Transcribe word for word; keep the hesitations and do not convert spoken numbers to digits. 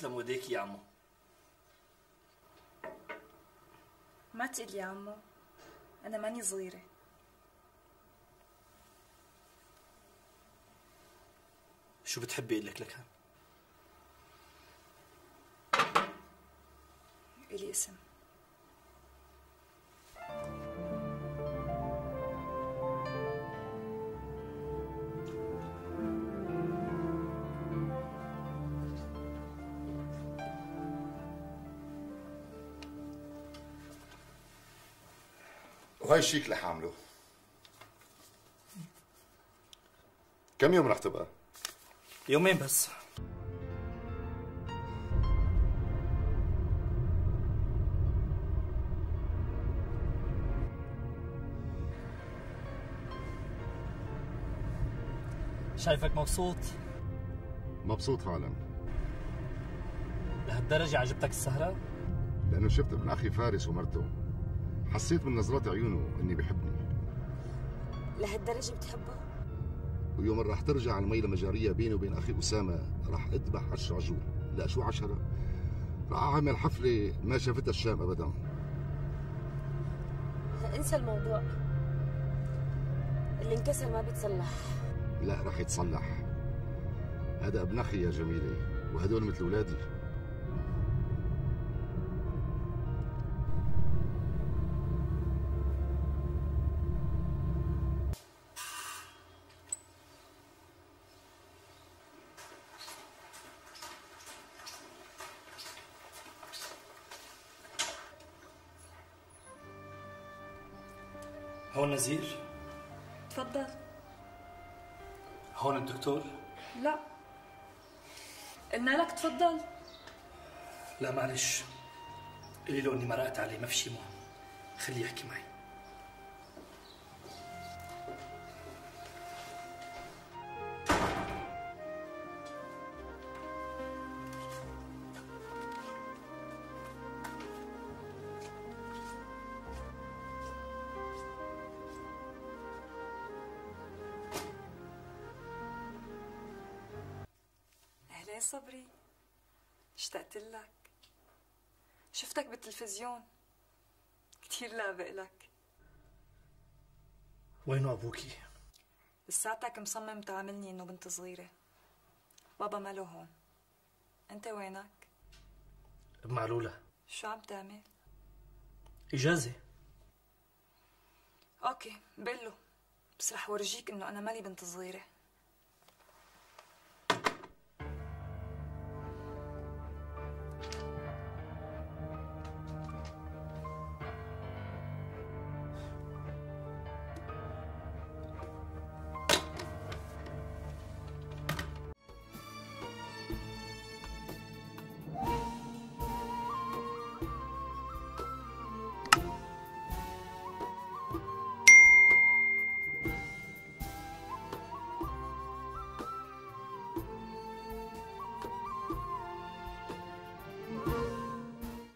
تسلم ايديك يا عمو. ما تقل يا عمو، أنا ماني صغيرة. شو بتحبي اقول لك لكان؟ إلي اسم. وهي الشيك اللي حامله. كم يوم رح تبقى؟ يومين بس. شايفك مبسوط؟ مبسوط فعلا. لهالدرجة عجبتك السهرة؟ لأنه شفت ابن أخي فارس ومرته، حسيت من نظرات عيونه إني بحبني. لهالدرجة بتحبه؟ ويوم رح ترجع المي لمجارية بيني وبين أخي أسامة رح أذبح عشر عجول. لا شو عشرة؟ رح أعمل حفلة ما شافتها الشام أبدا. انسى الموضوع، اللي انكسر ما بيتصلح. لا رح يتصلح. هذا ابن أخي يا جميلة، وهدول مثل أولادي. هون نزير؟ تفضل. هون الدكتور؟ لا، قلنا لك تفضل. لا معلش، قولي له اني مرقت عليه، ما في شي مهم، خليه يحكي معي. أهلين صبري، اشتقت لك. شفتك بالتلفزيون، كثير لابق لك. وينه ابوكي؟ لساتك مصمم تعاملني انه بنت صغيرة. بابا ماله هون. انت وينك؟ بمعلولة. شو عم تعمل؟ اجازة. اوكي بقله، بس رح ورجيك انه انا مالي بنت صغيرة.